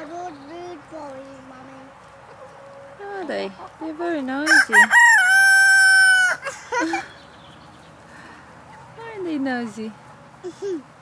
are those rude boys, Mummy? Are they? They're very noisy. Aren't they noisy?